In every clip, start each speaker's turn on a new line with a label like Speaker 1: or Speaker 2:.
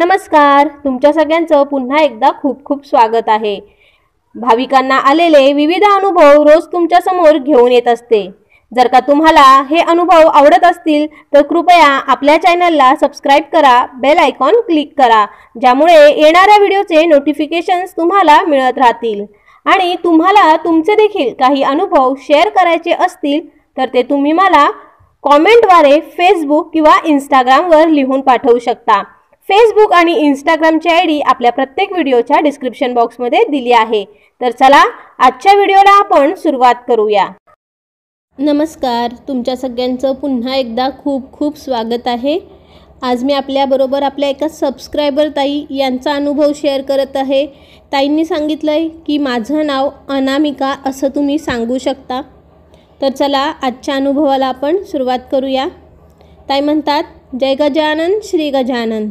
Speaker 1: नमस्कार, तुमच्या सगळ्यांचं पुन्हा एकदा खूप खूप स्वागत आहे। भाविकांना आलेले विविध अनुभव रोज तुमच्या समोर घेऊन येत असते। जर का तुम्हाला हे अनुभव आवडत असतील तर कृपया आपल्या चॅनलला सबस्क्राइब करा, बेल आयकॉन क्लिक करा, ज्यामुळे येणाऱ्या व्हिडिओचे नोटिफिकेशन्स तुम्हाला मिळत राहतील। आणि तुम्हाला तुमचे देखील काही अनुभव शेअर करायचे असतील तर ते तुम्ही मला कमेंटद्वारे फेसबुक किंवा इंस्टाग्रामवर लिहून पाठवू शकता। फेसबुक आणि इंस्टाग्रामची आयडी आपल्या प्रत्येक व्हिडिओच्या डिस्क्रिप्शन बॉक्समध्ये दिली आहे। तर चला आजच्या व्हिडिओला आपण सुरुवात करूया। नमस्कार, तुमच्या सगळ्यांचं पुन्हा एकदा खूप खूप स्वागत आहे। आज मी आपल्याबरोबर आपल्या एका सबस्क्रायबर ताई यांचा अनुभव शेअर करत आहे। ताईंनी सांगितलंय की माझं नाव अनामिका असं तुम्ही सांगू शकता। तर चला आजच्या अनुभवाला आपण सुरुवात करूया। ताई म्हणतात, जय गजानन श्री गजानन।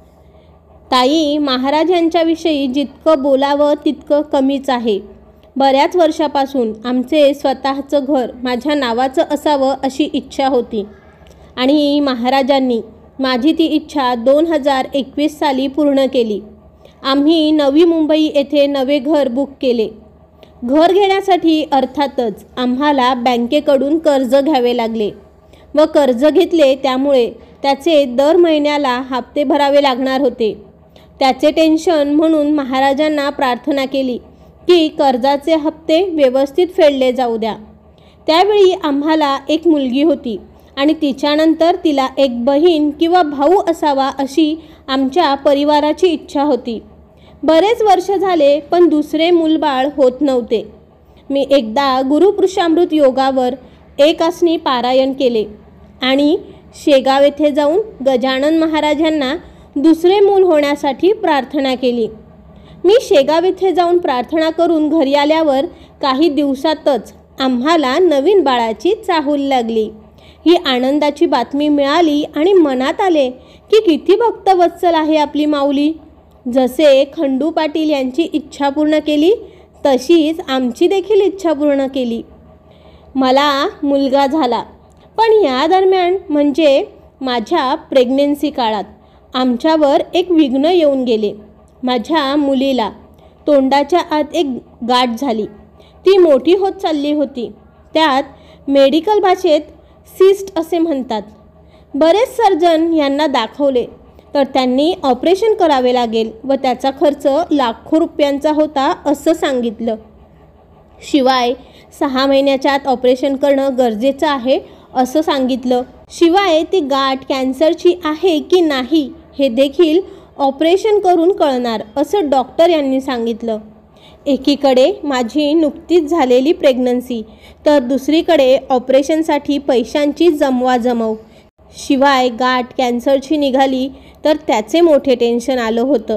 Speaker 1: ताई, महाराज यांच्याविषयी जितकं बोलावं तितकं कमीच आहे। बऱ्याच वर्षापासून आमचे स्वतःचं घर माझ्या नावाचं असावं अशी इच्छा होती आणि महाराजांनी माझी ती इच्छा 2021 साली पूर्ण केली। आम्ही नवी मुंबई येथे नवे घर बुक केले। घर घेण्यासाठी अर्थातच आम्हाला बँकेकडून कर्ज घ्यावे लागले व कर्ज घेतले त्यामुळे त्याचे दर महिन्याला हप्ते भरावे लागणार होते। त्याचे टेन्शन म्हणून महाराजांना प्रार्थना केली की कर्जाचे हप्ते व्यवस्थित फेडले जाऊ द्या। त्यावेळी आम्हाला एक मुलगी होती आणि तिच्यानंतर तिला एक बहीण किंवा भाऊ असावा अशी आमच्या परिवाराची इच्छा होती। बरेच वर्ष झाले पण दुसरे मूलबाळ होत नव्हते। मी एकदा गुरुपुरुषामृत योगावर एक आसनी पारायण केले आणि शेगाव येथे जाऊन गजानन महाराजांना दुसरे मूल होण्यासाठी प्रार्थना केली। मी शेगाव येथे जाऊन प्रार्थना करून घरी आल्यावर काही दिवसातच आम्हाला नवीन बाळाची चाहूल लागली। ही आनंदाची बातमी मिळाली आणि मनात आले की किती भक्तवत्सल आहे आपली माऊली। जसे खंडू पाटील यांची इच्छा पूर्ण केली तशीच आमची देखील इच्छा पूर्ण केली। मला मुलगा झाला, पण या दरम्यान म्हणजे माझ्या प्रेग्नन्सी काळात आमच्यावर एक विघ्न येऊन गेले। माझ्या मुलीला तोंडाच्या आत एक गाठ झाली, ती मोठी होत चालली होती। त्यात मेडिकल भाषेत सिस्ट असे म्हणतात। बरेच सर्जन यांना दाखवले तर त्यांनी ऑपरेशन करावे लागेल व त्याचा खर्च लाखो रुपयांचा होता असं सांगितलं। शिवाय 6 महिन्याच्या आत ऑपरेशन करणं गरजेचं आहे असं सांगितलं। शिवाय ती गाठ कॅन्सरची आहे की नाही हे देखील ऑपरेशन करून कळणार असं डॉक्टर यांनी सांगितलं। एकीकडे माझी नुकतीच झालेली प्रेग्नन्सी तर दुसरीकडे ऑपरेशनसाठी पैशांची जमवाजमव। शिवाय गाठ कॅन्सरची निघाली तर त्याचे मोठे टेन्शन आलं होतं।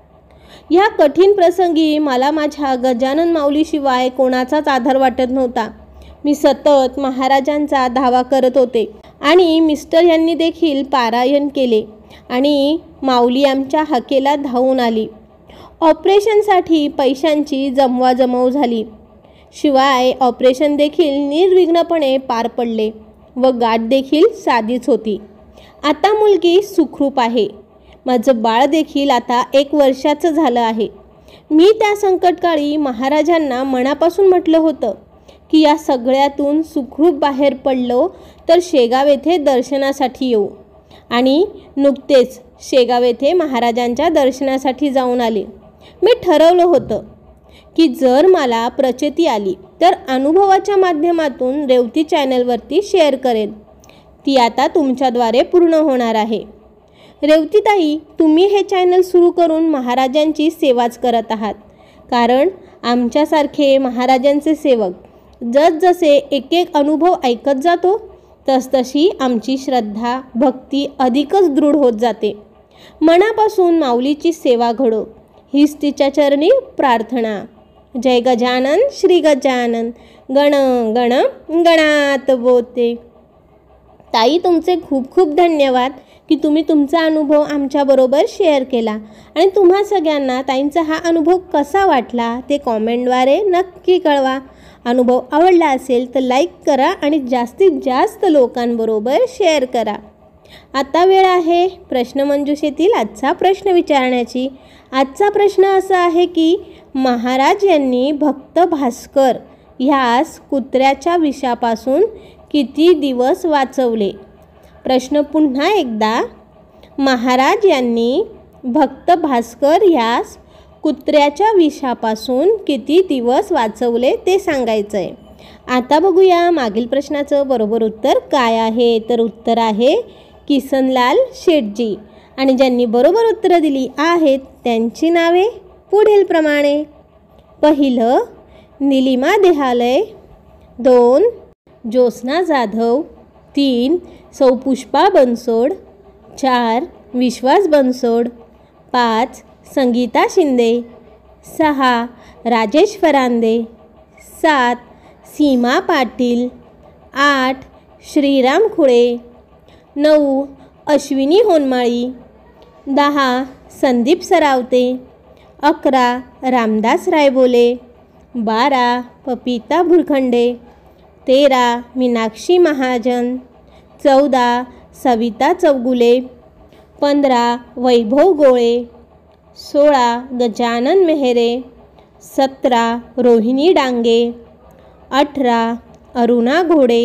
Speaker 1: या कठीण प्रसंगी मला माझ्या गजानन माऊलीशिवाय कोणाचाच आधार वाटत नव्हता। मी सतत महाराजांचा धावा करत होते आणि मिस्टर यांनी देखील पारायण केले आणि माऊली आमच्या हाकेला धावून आली। ऑपरेशनसाठी पैशांची जमवाजमव झाली। शिवाय ऑपरेशन देखील निर्विघ्नपणे पार पडले व गाठ देखील साधीच होती। आता मुलगी सुखरूप आहे। माझं बाळ देखील आता 1 वर्षाचं झालं आहे। मी त्या संकटकाळी महाराजांना मनापासून म्हटलं होतं की या सगळ्यातून सुखरूप बाहेर पडलो तर शेगाव येथे दर्शनासाठी येऊ आणि नुकतेच शेगाव येथे महाराजांच्या दर्शनासाठी जाऊन आले। मी ठरवलं होतं की जर मला प्रचिती आली तर अनुभवाच्या माध्यमातून रेवती चॅनलवरती शेअर करेन। ती आता तुमच्याद्वारे पूर्ण होणार आहे। रेवतीताई, तुम्ही हे चॅनल सुरू करून महाराजांची सेवाच करत आहात, कारण आमच्यासारखे महाराजांचे सेवक जसजसे एक एक अनुभव ऐकत जातो तसतशी आमची श्रद्धा भक्ती अधिकच दृढ होत जाते। मनापासून माऊलीची सेवा घडो हीच तिच्या चरणी प्रार्थना। जय गजानन श्री गजानन, गण गण गणात बोते। ताई, तुमचे खूप खूप धन्यवाद की तुम्ही तुमचा अनुभव आमच्याबरोबर शेअर केला आणि तुम्हा सगळ्यांना ताईंचा हा अनुभव कसा वाटला ते कॉमेंटद्वारे नक्की कळवा। अनुभव आवडला असेल तर लाईक करा आणि जास्तीत जास्त लोकांबरोबर शेअर करा। आता वेळ आहे प्रश्नमंजुषेतील आजचा प्रश्न विचारण्याची। आजचा प्रश्न असा आहे की महाराज यांनी भक्त भास्कर ह्यास कुत्र्याच्या विषापासून किती दिवस वाचवले? प्रश्न पुन्हा एकदा, महाराज यांनी भक्त भास्कर ह्यास कुत्र्याच्या विषापासून किती दिवस वाचवले ते सांगायचं आहे। आता बघूया मागील प्रश्नाचं बरोबर उत्तर काय आहे। तर उत्तर आहे किसनलाल शेठजी। आणि ज्यांनी बरोबर उत्तरं दिली आहेत त्यांची नावे पुढीलप्रमाणे। पहिलं निलिमा देहालय, 2 ज्योत्स्ना जाधव, 3 सौ पुष्पा बनसोड, 4 विश्वास बनसोड, 5 संगीता शिंदे, 6 राजेश फरांदे, 7 सीमा पाटील, 8 श्रीराम खुळे, 9 अश्विनी होनमाळी, 10 संदीप सरावते, 11 रामदास रायबोले, 12 पपिता भुरखंडे, 13 मीनाक्षी महाजन, 14 सविता चौगुले, 15 वैभव गोळे, 16 गजानन मेहरे, 17 रोहिणी डांगे, 18 अरुणा घोडे,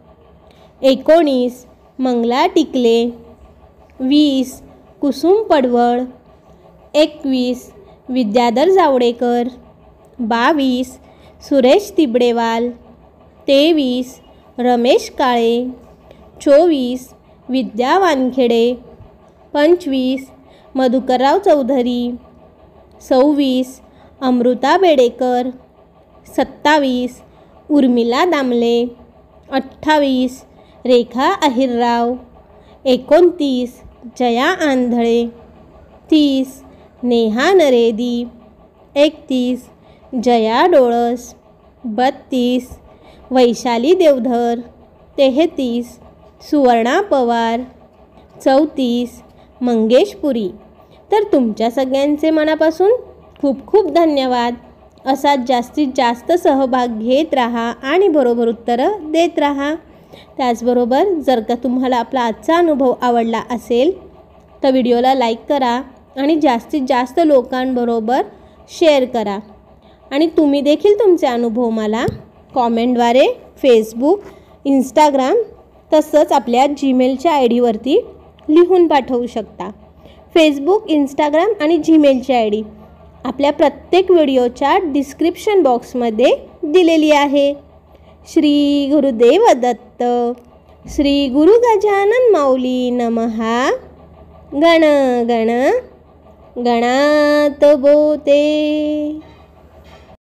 Speaker 1: 19 मंगला टिकले, 20 कुसुम पडवळ, 21 विद्याधर जावडेकर, 22 सुरेश तिबडेवाल, 23 रमेश काळे, 24 विद्या वानखेडे, 25 मधुकरराव चौधरी, 26 अमृता बेडेकर, 27 उर्मिला दामले, 28 रेखा अहिरराव, 29 जया आंधळे, 30 नेहा नरेदी, 31 जया डोळस, 32 वैशाली देवधर, 33 सुवर्णा पवार, 34 मंगेश पुरी। तर तुमच्या सगळ्यांचे मनापासून खूप खूप धन्यवाद। असाच जास्तीत जास्त सहभाग घेत राहा आणि बरोबर उत्तरं देत राहा। त्याचबरोबर जर का तुम्हाला आपला आजचा अनुभव आवडला असेल तर व्हिडिओला लाईक करा आणि जास्तीत जास्त लोकांबरोबर शेअर करा। आणि तुम्ही देखील तुमचे अनुभव मला कॉमेंटद्वारे फेसबुक, इंस्टाग्राम तसंच आपल्या जीमेलच्या ID लिहून पाठवू शकता। फेसबुक, इंस्टाग्राम आणि जीमेलची ID आपल्या प्रत्येक व्हिडिओच्या डिस्क्रिप्शन बॉक्समध्ये दिलेली आहे। श्री गुरुदेव दत्त, श्री गुरु गजानन माऊली नमः। गण गण गणात बोते।